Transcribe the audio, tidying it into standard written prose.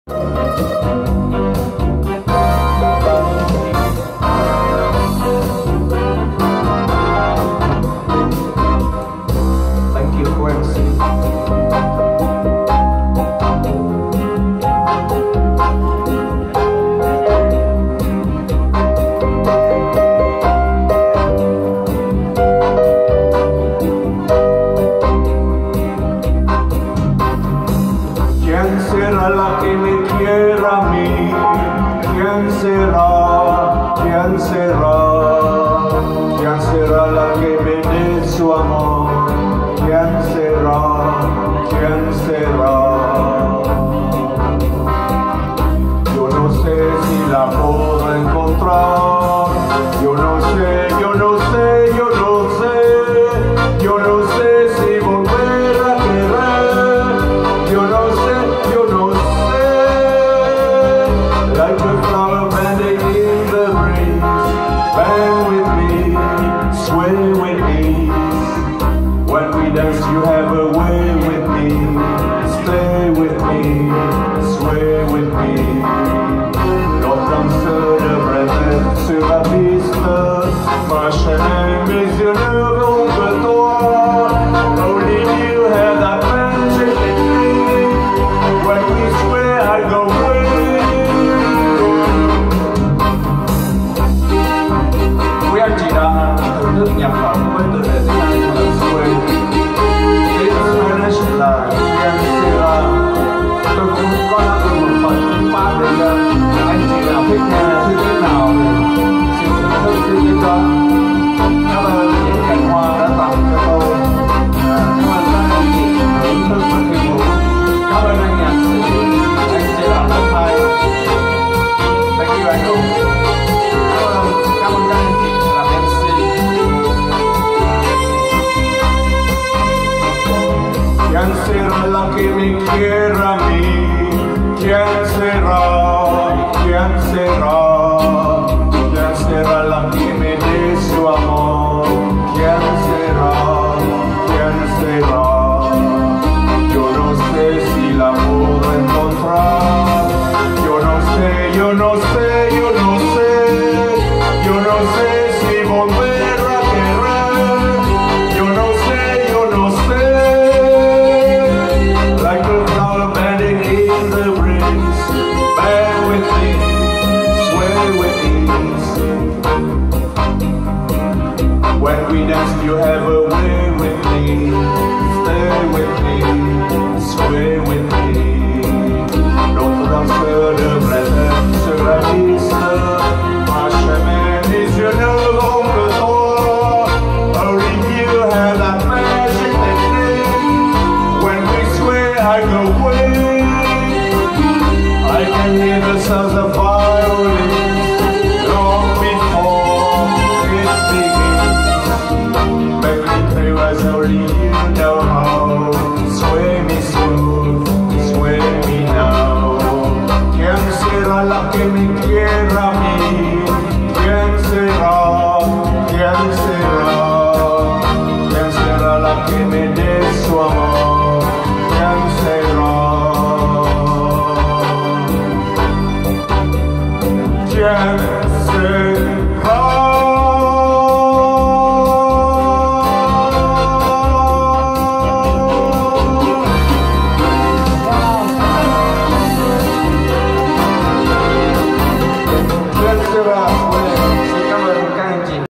Thank you, Quincy. ¿Quién será la que me quiera a mí? ¿Quién será? ¿Quién será? ¿Quién será la que me dé su amor? ¿Quién será? ¿Quién será? Yo no sé si la puedo encontrar. Yo no sé, yo no sé, yo no sé. Yo no sé si volver a querer. Yo no sé, yo no sé. Like a flower bending in the breeze. Bend with me, sway with me. When we dance, you have a way with me. Stay with me, sway with me. L'automne se devrait sur la piste. Ma chaîne, mes yeux ne vont que toi. Only you have that magic in me. When we sway, I go with you. Quý anh chị đã thưởng thức nhạc phẩm với tựa đề tiếng Anh là Sway. Spanish là Quien Será. Tôi cũng có đáp ứng một phần tiếng Pháp để anh chị nào thích nghe suy nghĩ nào xin thưởng thức suy nghĩ đó. Cảm ơn những cành hoa đã tặng cho tôi. Cảm ơn các anh chị thưởng thức và khi ngủ. Cảm ơn anh nhạc sĩ, anh sẽ làm rất hay. Thank you anh Hùng. Cảm ơn các anh chị làm MC. ¿Quién será la que me quiera a mí? ¿Quién será? ¿Quién será? ¿Quién será la que me dé su amor? ¿Quién será? ¿Quién será? Yo no sé si la puedo encontrar. Yo no sé, yo no sé, yo no sé. Yo no sé si volver a querer. Yo no sé, yo no sé. Like a flower bending in the breeze. Bend with me, sway with ease. When we dance, you have a way with me. Stay with me, sway with me. Notre danseur devrait être sur la piste. Ma chemin, mes yeux ne vont que toi. Only you have that magic technique. When we sway, I go with. I can hear the sounds of violins long before it begins. Baby, play as only you know how. Sway me smooth, sway me now. ¿Quién será la que me quiera a mí? ¿Quién será? ¿Quién será? ¿Quién será la que me dé su amor? ¿Quién será? ¿Quién será? ¿Quién será?